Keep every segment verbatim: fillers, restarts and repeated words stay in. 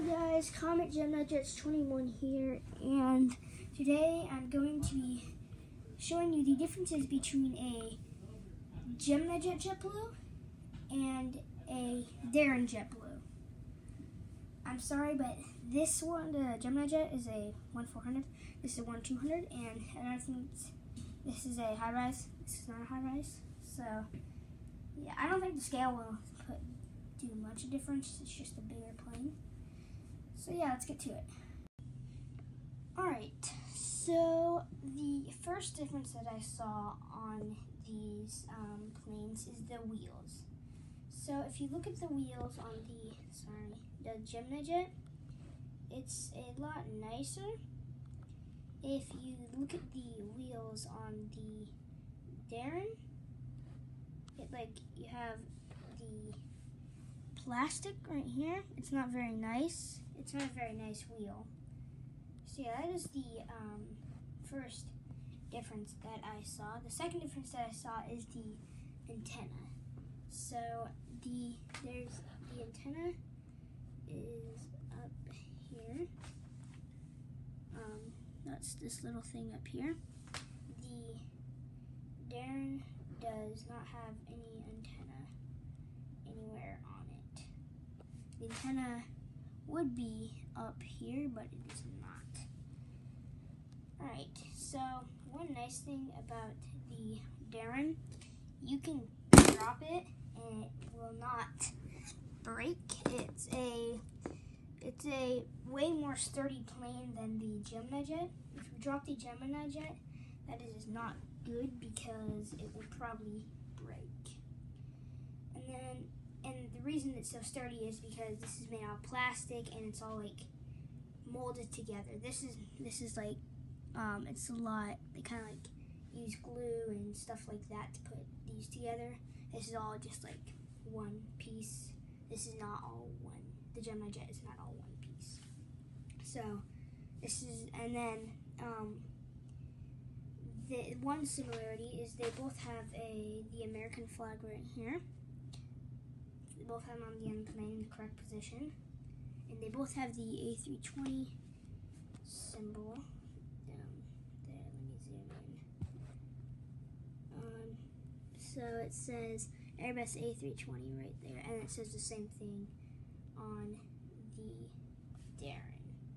guys, Comet Gemini Jets twenty-one here, and today I'm going to be showing you the differences between a Gemini Jet JetBlue and a Darren JetBlue. I'm sorry, but this one, the Gemini Jet, is a one four hundred, this is a one two hundred, and another thing, this is a high-rise, this is not a high-rise, so yeah, I don't think the scale will put, do much difference, it's just a bigger plane. So yeah, let's get to it. Alright, so the first difference that I saw on these um, planes is the wheels. So if you look at the wheels on the, sorry, the Gemini Jet, it's a lot nicer. If you look at the wheels on the Darren, it like, you have the plastic right here. It's not very nice. It's not a very nice wheel. So yeah, that is the um, first difference that I saw. The second difference that I saw is the antenna. So the there's the antenna is up here. Um, that's this little thing up here. The Darren does not have any antenna anywhere on it. The antenna would be up here, but it is not. Alright, so one nice thing about the Darren, you can drop it and it will not break. It's a it's a way more sturdy plane than the Gemini Jet. If you drop the Gemini Jet, that is not good because it will probably break. And then And the reason it's so sturdy is because this is made out of plastic and it's all like molded together. This is this is like um, it's a lot. They kind of like use glue and stuff like that to put these together. This is all just like one piece. This is not all one. The Gemini Jet is not all one piece. So this is, and then um, the one similarity is they both have a the American flag right here. They both have them on the end plane in the correct position. And they both have the A three twenty symbol down there. Let me zoom in. Um, so it says Airbus A three twenty right there. And it says the same thing on the Darren.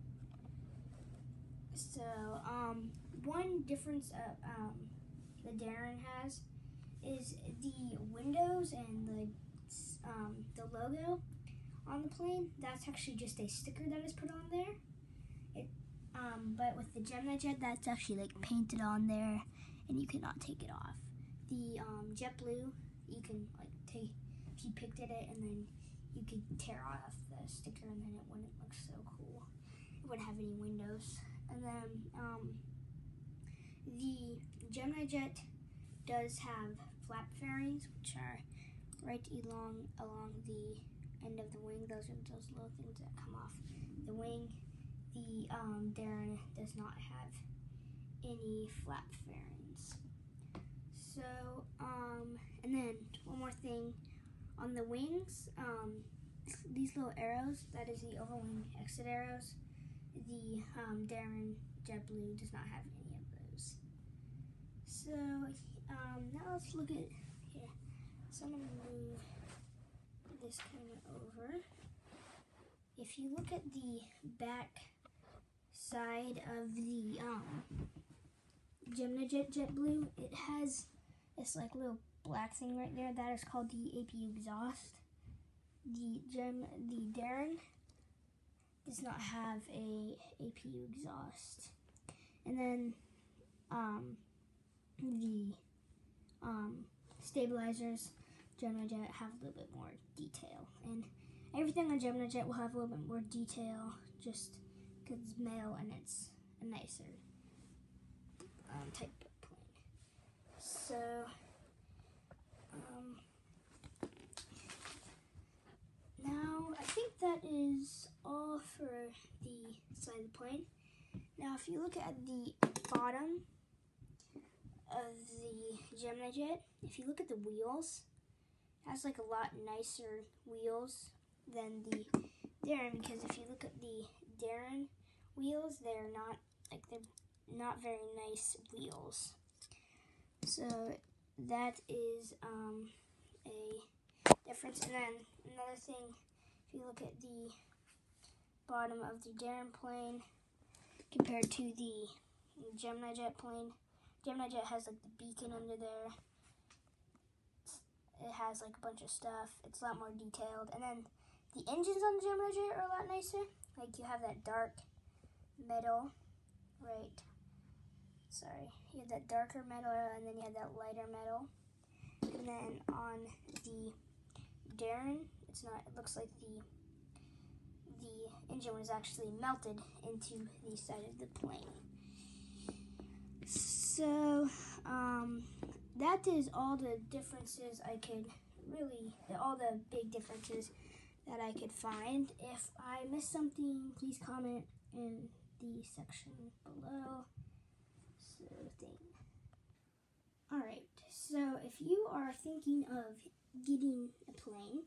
So um, one difference uh, um, the Darren has is the windows and the Um, the logo on the plane. That's actually just a sticker that is put on there. It, um, but with the Gemini Jet, that's actually like painted on there, and you cannot take it off. The um, JetBlue, you can like take if you picked at it, and then you could tear off the sticker, and then it wouldn't look so cool. It wouldn't have any windows. And then um, the Gemini Jet does have flap fairings, which are right along along the end of the wing. Those are those little things that come off the wing. The um, Darren does not have any flap fairings. So, um, and then one more thing on the wings. Um, these little arrows, that is the overwing exit arrows. The um, Darren JetBlue does not have any of those. So um, now let's look at here. So I'm going to move this camera over. If you look at the back side of the um, Gemini Jet JetBlue, it has this like little black thing right there. That is called the A P U exhaust. The Gem, the Darren does not have a A P U exhaust. And then um, the um, stabilizers, Gemini Jet have a little bit more detail, and everything on Gemini Jet will have a little bit more detail just because it's male and it's a nicer um, type of plane. So, um, now I think that is all for the side of the plane. Now, if you look at the bottom of the Gemini Jet, if you look at the wheels, it has like a lot nicer wheels than the Darren, because if you look at the wheels, they're not like they're not very nice wheels. So that is um, a difference. And then another thing, if you look at the bottom of the Darren plane compared to the Gemini Jet plane, Gemini Jet has like the beacon under there. It has like a bunch of stuff. It's a lot more detailed. And then the engines on the Gemini Jet are a lot nicer. Like you have that dark metal, right? Sorry, you have that darker metal, and then you have that lighter metal. And then on the Darren, it's not. It looks like the the engine was actually melted into the side of the plane. So um, that is all the differences I could really, all the big differences that I could find. If I missed something, please comment in the section below. So thing. All right. So if you are thinking of getting a plane,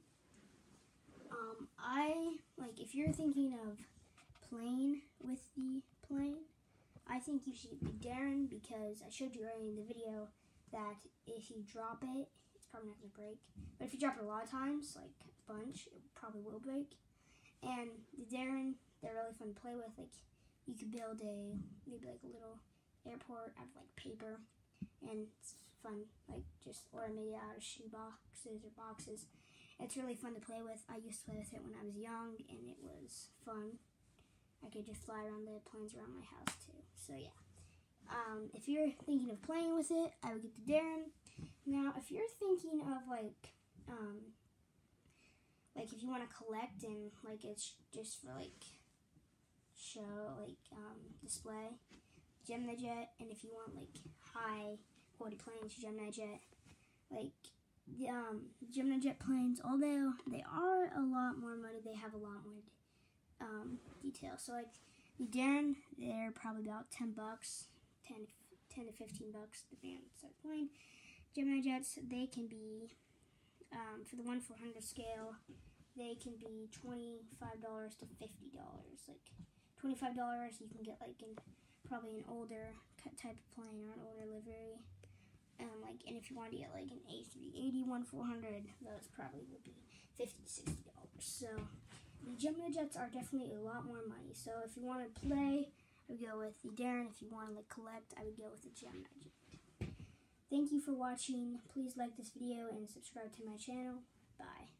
um, I like if you're thinking of playing with the plane, I think you should be Darren, because I showed you earlier in the video that if you drop it, it's probably not going to break. But if you drop it a lot of times, like a bunch, it probably will break. And the Darren, they're really fun to play with. Like you could build a, maybe like a little airport out of like paper, and it's fun, like just, or maybe out of shoe boxes or boxes. It's really fun to play with. I used to play with it when I was young, and it was fun. I could just fly around the planes around my house too. So yeah, um, if you're thinking of playing with it, I would get the Darren. Now, if you're thinking of like, um, like if you want to collect and like it's just for like show, like um, display, Gemini Jet. And if you want like high quality planes, Gemini Jet. Like the um, Gemini Jet planes, although they are a lot more money, they have a lot more um, detail. So like the Darren, they're probably about ten bucks, ten, ten to fifteen bucks, depending on the size plane. Gemini Jets, they can be, um, for the one four hundred scale, they can be twenty-five dollars to fifty dollars. Like twenty-five dollars, you can get like in probably an older type of plane or an older livery. Um, like, and if you want to get like an A three eighty one four hundred, those probably would be fifty to sixty dollars. So the Gemini Jets are definitely a lot more money. So if you want to play, I would go with the Darren. If you want to like collect, I would go with the Gemini Jet. Thank you for watching. Please like this video and subscribe to my channel. Bye.